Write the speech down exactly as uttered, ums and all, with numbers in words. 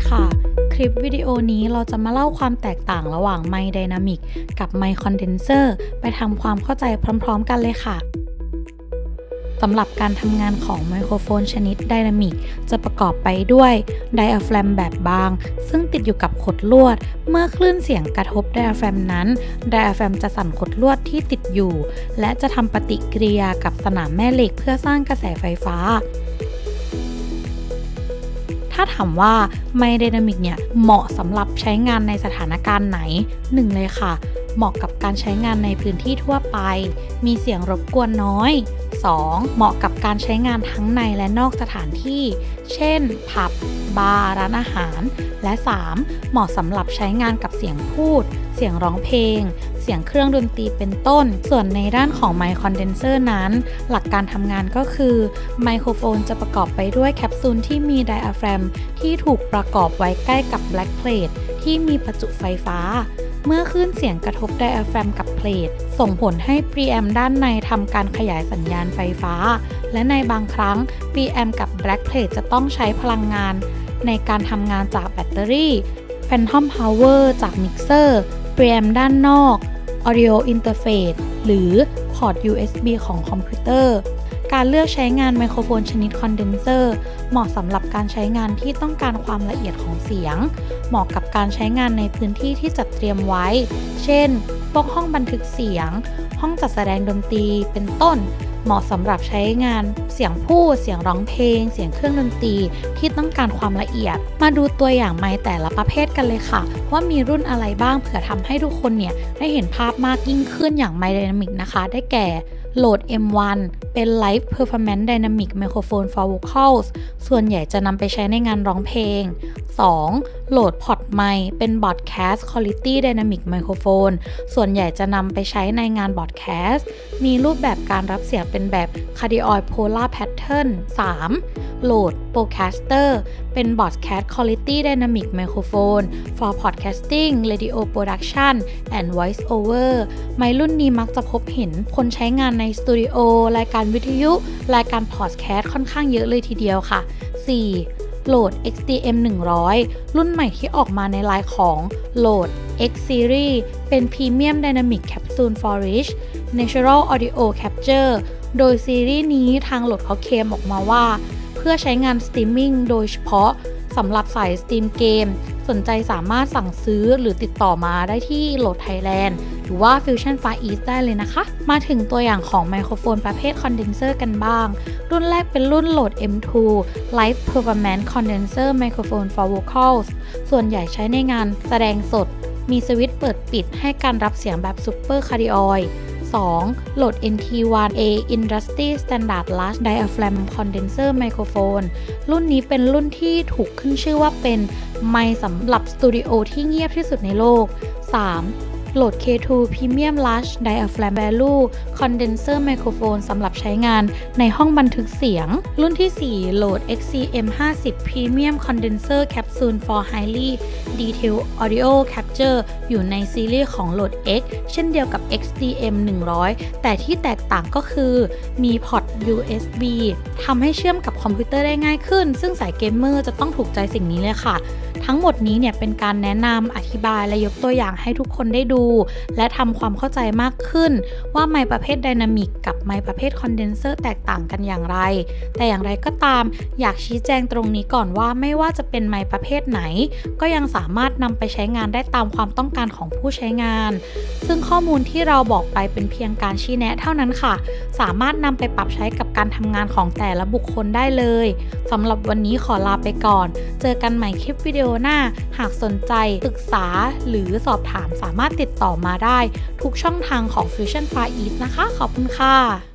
ดีค่ะคลิปวิดีโอนี้เราจะมาเล่าความแตกต่างระหว่างไมค์ไดนามิกกับไมค์คอนเดนเซอร์ไปทำความเข้าใจพร้อมๆกันเลยค่ะสำหรับการทำงานของไมโครโฟนชนิดไดนามิกจะประกอบไปด้วยไดอะแฟรมแบบบางซึ่งติดอยู่กับขดลวดเมื่อคลื่นเสียงกระทบไดอะแฟรมนั้นไดอะแฟรมจะสั่นขดลวดที่ติดอยู่และจะทำปฏิกิริยากับสนามแม่เหล็กเพื่อสร้างกระแสไฟฟ้าถ้าถามว่าไมค์ไดนามิกเนี่ยเหมาะสำหรับใช้งานในสถานการณ์ไหนหนึ่งเลยค่ะเหมาะกับการใช้งานในพื้นที่ทั่วไปมีเสียงรบกวนน้อย สอง เหมาะกับการใช้งานทั้งในและนอกสถานที่เช่นผับบาร์ร้านอาหารและสามเหมาะสำหรับใช้งานกับเสียงพูดเสียงร้องเพลงเสียงเครื่องดนตรีเป็นต้นส่วนในด้านของไมค์คอนเดนเซอร์นั้นหลักการทำงานก็คือไมโครโฟนจะประกอบไปด้วยแคปซูลที่มีไดอะแฟรมที่ถูกประกอบไว้ใกล้กับแบล็กเพลทที่มีประจุไฟฟ้าเมื่อคลื่นเสียงกระทบไดอะแฟรมกับเพลทส่งผลให้พรีแอมด้านในทำการขยายสัญญาณไฟฟ้าและในบางครั้งพรีแอมกับแบล็กเพลทจะต้องใช้พลังงานในการทำงานจากแบตเตอรี่แฟนทอมพาวเวอร์จากมิกเซอร์พรีแอมด้านนอก Audio Interface หรือพอร์ต ยู เอส บี ของคอมพิวเตอร์การเลือกใช้งานไมโครโฟนชนิดคอนเดนเซอร์เหมาะสำหรับการใช้งานที่ต้องการความละเอียดของเสียงเหมาะกับการใช้งานในพื้นที่ที่จัดเตรียมไว้เช่นพวกห้องบันทึกเสียงห้องจัดแสดงดนตรีเป็นต้นเหมาะสำหรับใช้งานเสียงพูดเสียงร้องเพลงเสียงเครื่องดนตรีที่ต้องการความละเอียดมาดูตัวอย่างไมค์แต่ละประเภทกันเลยค่ะว่ามีรุ่นอะไรบ้างเผื่อทำให้ทุกคนเนี่ยได้เห็นภาพมากยิ่งขึ้นอย่างไมค์ไดนามิกนะคะได้แก่โหลด เอ็ม วัน เป็น Live Performance Dynamic Microphone for Vocals ส่วนใหญ่จะนำไปใช้ในงานร้องเพลง สอง โหลด Pod Mic เป็น Broadcast Quality Dynamic Microphone ส่วนใหญ่จะนำไปใช้ในงาน Broadcast มีรูปแบบการรับเสียงเป็นแบบ Cardioid Polar Pattern สาม โหลด Procaster เป็น Broadcast Quality Dynamic Microphone for Podcasting Radio Production and Voice Over ไมค์รุ่นนี้มักจะพบเห็นคนใช้งานในสตูดิโอรายการวิทยุรายการพอดแคสต์ค่อนข้างเยอะเลยทีเดียวค่ะ สี่ โหลด เอ็กซ์ ดี เอ็ม หนึ่งร้อย รุ่นใหม่ที่ออกมาในไลน์ของโหลด X Series เป็น Premium Dynamic Capsule for Rich Natural Audio Capture โดยซีรีส์นี้ทางโหลดเขาเคลมออกมาว่าเพื่อใช้งานสตรีมมิ่งโดยเฉพาะสำหรับสายสตรีมเกมสนใจสามารถสั่งซื้อหรือติดต่อมาได้ที่โหลด Thailand หรือว่า Fusion Far East ได้เลยนะคะมาถึงตัวอย่างของไมโครโฟนประเภทคอนเดนเซอร์กันบ้างรุ่นแรกเป็นรุ่นโหลด เอ็ม ทู Live Performance Condenser Microphone for Vocals ส่วนใหญ่ใช้ในงานแสดงสดมีสวิตช์เปิดปิดให้การรับเสียงแบบ Super Cardioid สอง โหลด เอ็น ที วัน เอ Industry Standard Large Diaphragm Condenser Microphone รุ่นนี้เป็นรุ่นที่ถูกขึ้นชื่อว่าเป็นไมค์สำหรับสตูดิโอที่เงียบที่สุดในโลก สาม โหลด เค ทู Premium Large Diaphragm Value Condenser Microphone สำหรับใช้งานในห้องบันทึกเสียงรุ่นที่ สี่ โหลด เอ็กซ์ ซี เอ็ม ห้าสิบ Premium Condenser Capsule for Highly Detailed Audio Capture อยู่ในซีรีส์ของโหลด X เช่นเดียวกับ เอ็กซ์ ดี เอ็ม หนึ่งร้อย แต่ที่แตกต่างก็คือมีพอร์ต ยู เอส บี ทำให้เชื่อมกับคอมพิวเตอร์ได้ง่ายขึ้นซึ่งสายเกมเมอร์จะต้องถูกใจสิ่งนี้เลยค่ะทั้งหมดนี้เนี่ยเป็นการแนะนำอธิบายและยกตัวอย่างให้ทุกคนได้ดูและทำความเข้าใจมากขึ้นว่าไมค์ประเภทไดนามิกกับไมค์ประเภทคอนเดนเซอร์แตกต่างกันอย่างไรแต่อย่างไรก็ตามอยากชี้แจงตรงนี้ก่อนว่าไม่ว่าจะเป็นไมค์ประเภทไหนก็ยังสามารถนำไปใช้งานได้ตามความต้องการของผู้ใช้งานซึ่งข้อมูลที่เราบอกไปเป็นเพียงการชี้แนะเท่านั้นค่ะสามารถนำไปปรับใช้กับการทำงานของแต่ละบุคคลได้เลยสำหรับวันนี้ขอลาไปก่อนเจอกันใหม่คลิปวิดีโอหน้าหากสนใจปรึกษาหรือสอบถามสามารถติดต่อมาได้ทุกช่องทางของ Fusion Far East นะคะขอบคุณค่ะ